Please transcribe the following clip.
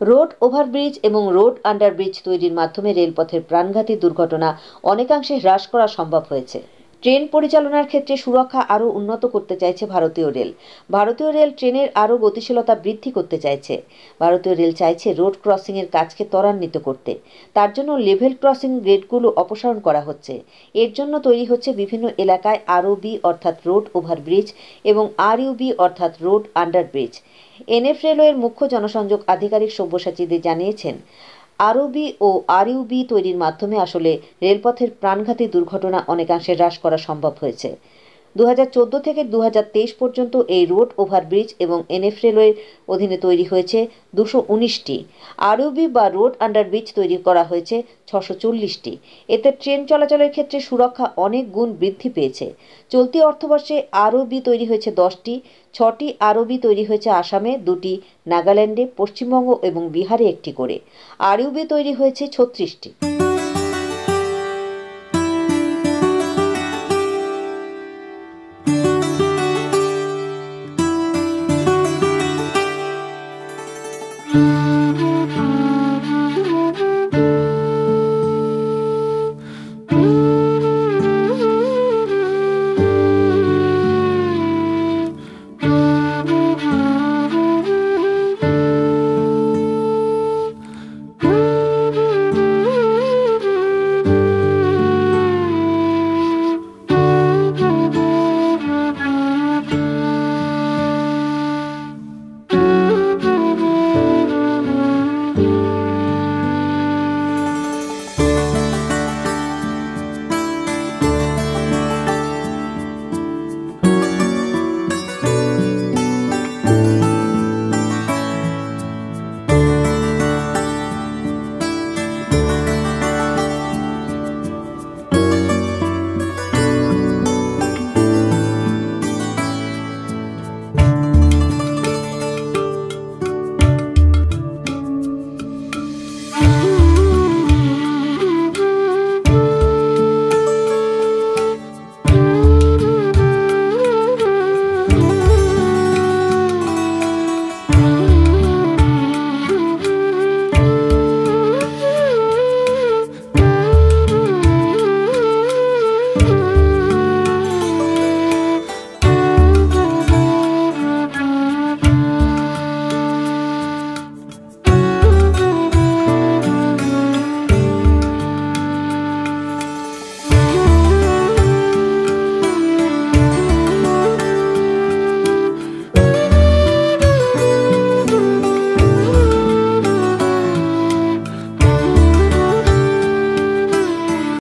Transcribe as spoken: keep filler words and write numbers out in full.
Road overbridge এবং road underbridge তৈরির মাধ্যমে রেলপথের প্রাণঘাতী দুর্ঘটনা অনেকাংশে হ্রাস করা সম্ভব হয়েছে। ট্রেন পরিচালনার ক্ষেত্রে সুরক্ষা আরও উন্নত করতে চাইছে ভারতীয় রেল। ভারতীয় রেল ট্রেনের আরও গতিশীলতা বৃদ্ধি করতে চাইছে। ভারতীয় রেল চাইছে রোড ক্রসিংয়ের কাজকে ত্বরান্বিত করতে। তার জন্য লেভেল ক্রসিং গ্রেডগুলো অপসারণ করা হচ্ছে। এর জন্য তৈরি হচ্ছে বিভিন্ন এলাকায় আরওবি অর্থাৎ রোড ওভারব্রিজ এবং আরইউবি অর্থাৎ রোড আন্ডারব্রিজ। এনএফ রেলওয়ের মুখ্য জনসংযোগ আধিকারিক সব্যসাচী দে জানিয়েছেন, আরওবি ও আরইউবি তৈরির মাধ্যমে আসলে রেলপথের প্রাণঘাতী দুর্ঘটনা অনেকাংশে হ্রাস করা সম্ভব হয়েছে। দু হাজার চোদ্দো থেকে দু হাজার তেইশ পর্যন্ত এই রোড ওভারব্রিজ এবং এনএফ রেলওয়ের অধীনে তৈরি হয়েছে দুশো উনিশটি, আরইউবি বা রোড আন্ডারব্রিজ তৈরি করা হয়েছে ছশো চল্লিশটি। এতে ট্রেন চলাচলের ক্ষেত্রে সুরক্ষা অনেক গুণ বৃদ্ধি পেয়েছে। চলতি অর্থবর্ষে আরওবি তৈরি হয়েছে দশটি, ছটি আরওবি তৈরি হয়েছে আসামে, দুটি নাগাল্যান্ডে, পশ্চিমবঙ্গ এবং বিহারে একটি করে। আরইউবি তৈরি হয়েছে ছত্রিশটি। Thank you.